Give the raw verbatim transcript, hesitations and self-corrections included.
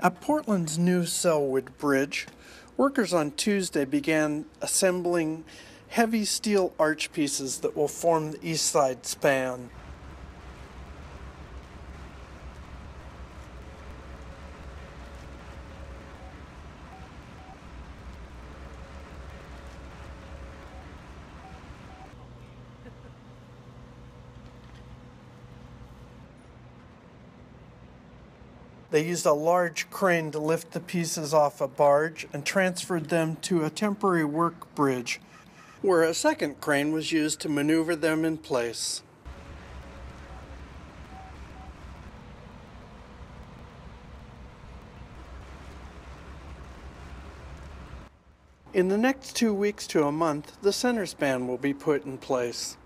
At Portland's new Sellwood Bridge, workers on Tuesday began assembling heavy steel arch pieces that will form the east side span. They used a large crane to lift the pieces off a barge and transferred them to a temporary work bridge, where a second crane was used to maneuver them in place. In the next two weeks to a month, the center span will be put in place.